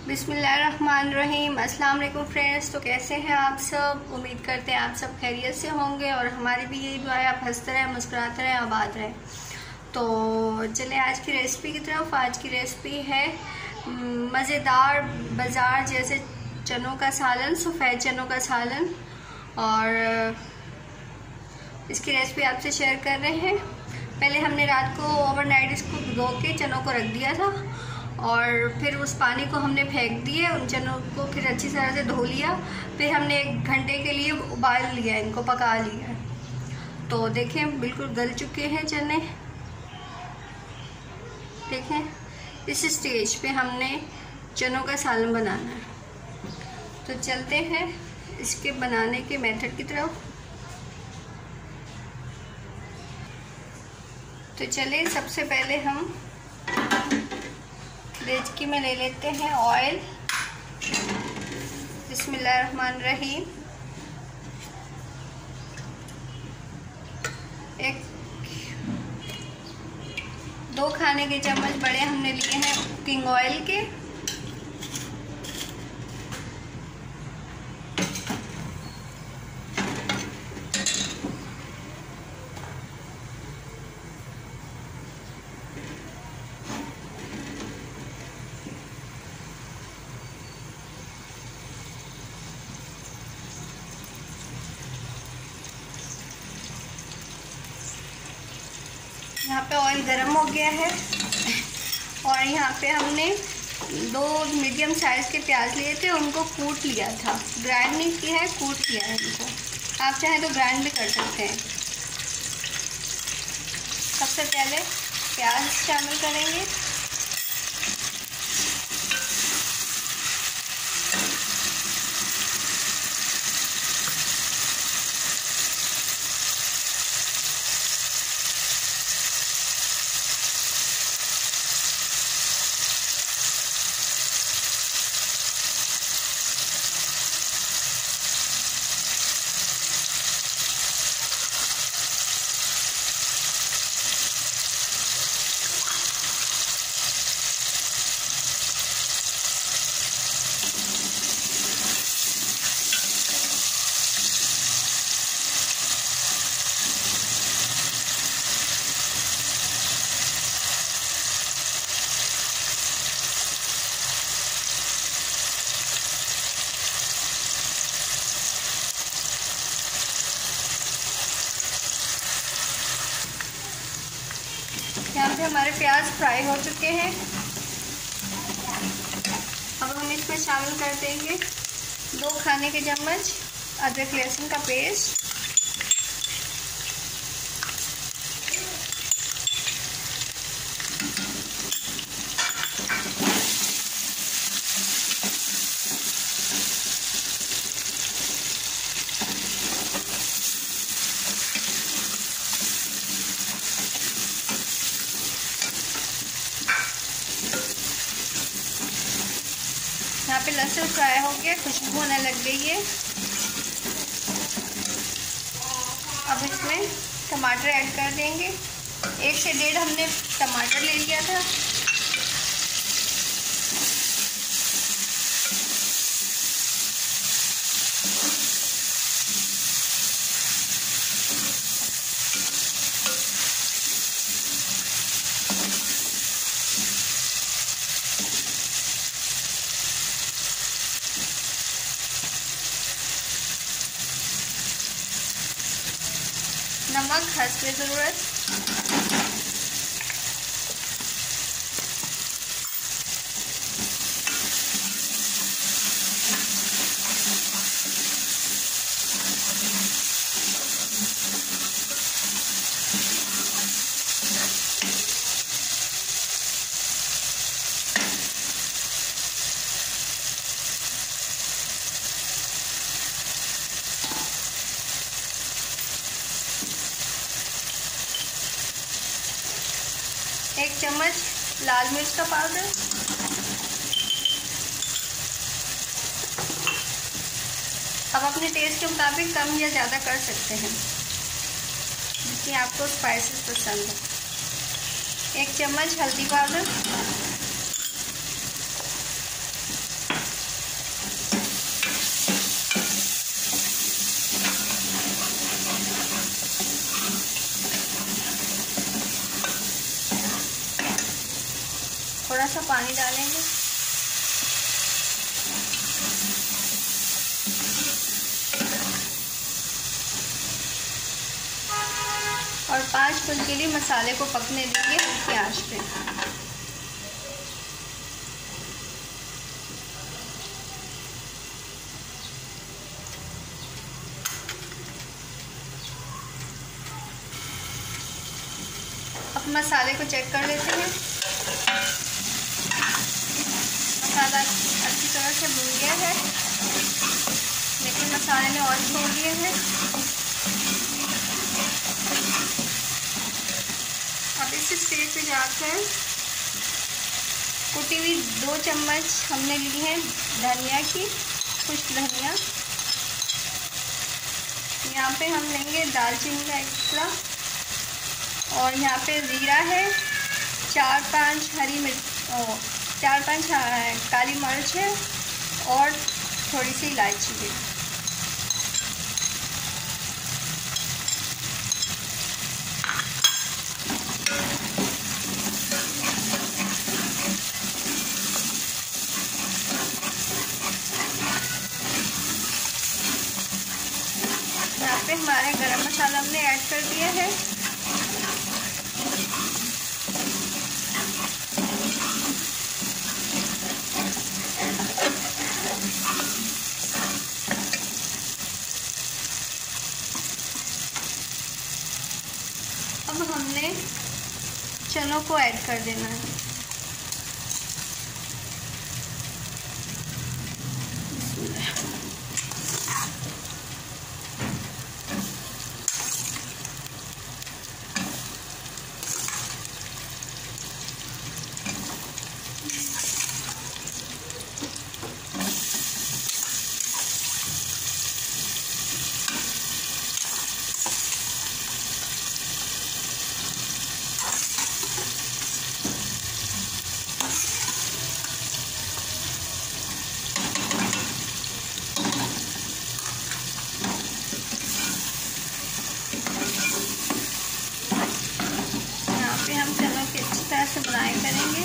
बिस्मिल्लाहिर्रहमानिर्रहीम। अस्सलाम वालेकुम फ्रेंड्स। तो कैसे हैं आप सब? उम्मीद करते हैं आप सब खैरियत से होंगे और हमारी भी यही दुआ है आप हंसते रहें, मुस्कुराते रहें, आबाद रहें। तो चले आज की रेसिपी की तरफ। आज की रेसिपी है मज़ेदार बाज़ार जैसे चनों का सालन, सफ़ेद चनों का सालन। और इसकी रेसिपी आपसे शेयर कर रहे हैं। पहले हमने रात को ओवरनाइट इसको भिगो के चनों को रख दिया था और फिर उस पानी को हमने फेंक दिए। उन चनों को फिर अच्छी तरह से धो लिया। फिर हमने 1 घंटे के लिए उबाल लिया, इनको पका लिया। तो देखें बिल्कुल गल चुके हैं चने। देखें इस स्टेज पे हमने चनों का सालन बनाना है। तो चलते हैं इसके बनाने के मेथड की तरफ। तो चलिए सबसे पहले हम देचकी में ले लेते हैं ऑयल। बिस्मिल्लाहिर्रहमानिर्रहीम। 2 खाने के चम्मच बड़े हमने लिए हैं कुकिंग ऑयल के। यहाँ पे ऑयल गर्म हो गया है और यहाँ पे हमने 2 मीडियम साइज़ के प्याज लिए थे, उनको कूट लिया था। ग्राइंड नहीं किया है, कूट किया है इनको। आप चाहें तो ग्राइंड भी कर सकते हैं। सबसे पहले प्याज शामिल करेंगे। यहाँ पे हमारे प्याज फ्राई हो चुके हैं। अब हम इसमें शामिल कर देंगे 2 खाने के चम्मच अदरक लहसुन का पेस्ट। यहाँ पे लहसुन फ्राई हो गया, खुशबू होने लग गई है। अब इसमें टमाटर ऐड कर देंगे। 1 से 1.5 हमने टमाटर ले लिया था। नमक हस्बे ज़रूरत। एक चम्मच लाल मिर्च का पाउडर। अब अपने टेस्ट के मुताबिक कम या ज़्यादा कर सकते हैं, जितनी आपको स्पाइसेस पसंद है। 1 चम्मच हल्दी पाउडर। थोड़ा सा पानी डालेंगे और 5 मिनट के लिए मसाले को पकने देंगे हल्की आंच पे। अब मसाले को चेक कर लेते हैं। मसाला अच्छी तरह से भून गया है, लेकिन मसाले ने ऑयल छोड़ दिए हैं। अब इस स्टेज पे जाकर कुटी हुई 2 चम्मच हमने ली है धनिया की, खुश्क धनिया। यहाँ पे हम लेंगे दालचीनी का एक टुकड़ा और यहाँ पे ज़ीरा है, 4-5 हरी मिर्च, 4-5 काली मिर्च है और थोड़ी सी इलायची है। यहाँ पे हमारे गरम मसाला हमने ऐड कर दिया है। अब हमने चनों को ऐड कर देना है। हम चनों की अच्छी तरह से बुनाई करेंगे।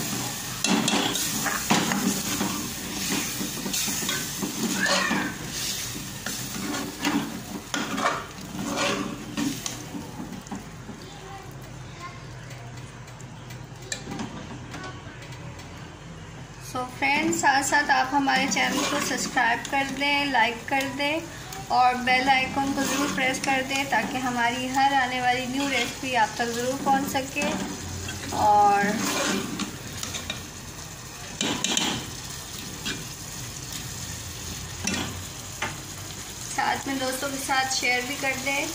सो फ्रेंड्स, साथ साथ आप हमारे चैनल को सब्सक्राइब कर दें, लाइक कर दें और बेल आइकन को ज़रूर प्रेस कर दें ताकि हमारी हर आने वाली न्यू रेसिपी आप तक ज़रूर पहुंच सके। और साथ में दोस्तों के साथ शेयर भी कर दें।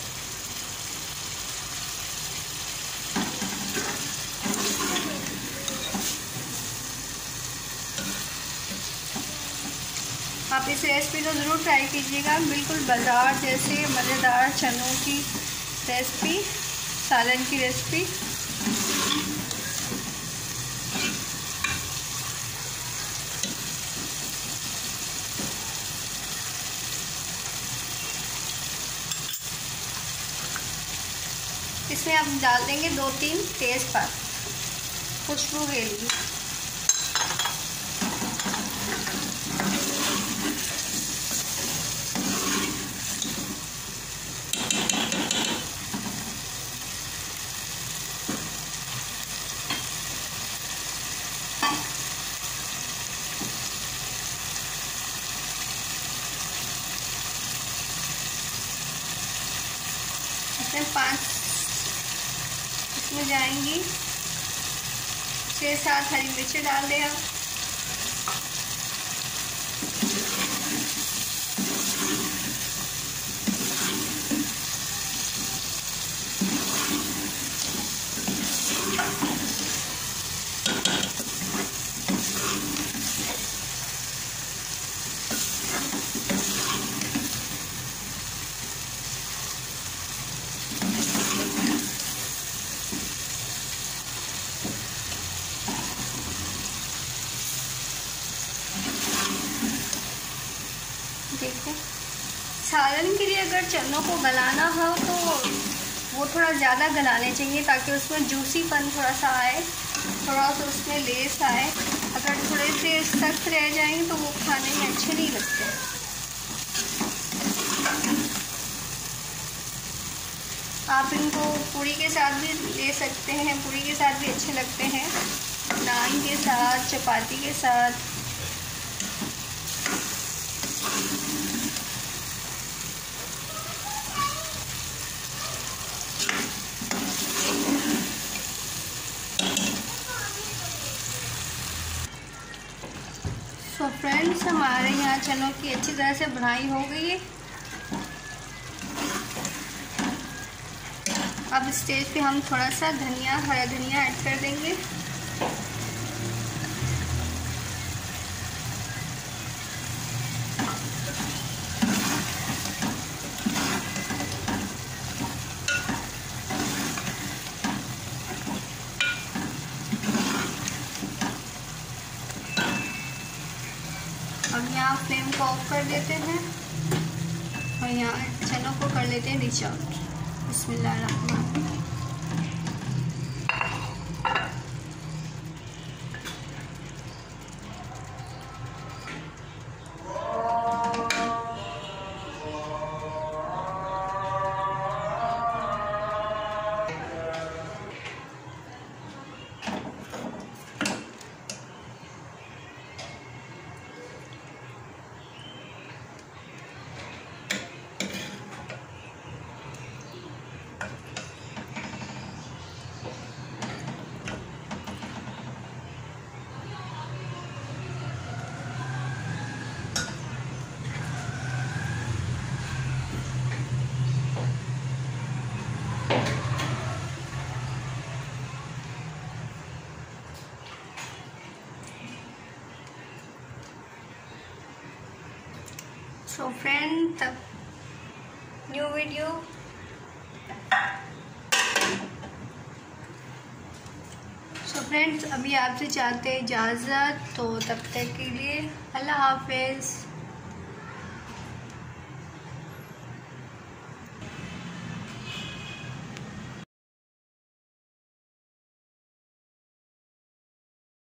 आप इस रेसिपी को ज़रूर ट्राई कीजिएगा, बिल्कुल बाज़ार जैसे मज़ेदार चनों की रेसिपी, सालन की रेसिपी। इसमें आप डाल देंगे 2-3 तेज़पात खुशबू के लिए। इसमें जाएंगी 6-7 हरी मिर्चें डाल दें आप। देखिए, सालन के लिए अगर चनों को गलाना हो तो वो थोड़ा ज़्यादा गलाने चाहिए ताकि उसमें जूसीपन थोड़ा सा आए। थोड़ा सा उसमें लेस आए। अगर थोड़े से सख्त रह जाएंगे तो वो खाने में अच्छे नहीं लगते। आप इनको पूरी के साथ भी ले सकते हैं, पूरी के साथ भी अच्छे लगते हैं, नान के साथ, चपाती के साथ। सो फ्रेंड्स, हमारे यहाँ चनों की अच्छी तरह से भुनाई हो गई है। अब स्टेज पे हम थोड़ा सा धनिया, हरा धनिया ऐड कर देंगे। अब यहाँ फ्लेम को ऑफ कर देते हैं और यहाँ चनों को कर लेते हैं डिश आउट। बिस्मिल्लाहिर्रहमानिर्रहीम। सो फ्रेंड, तब न्यू वीडियो। सो फ्रेंड्स, अभी आपसे चाहते हैं इजाज़त, तो तब तक के लिए अल्लाह हाफिज़।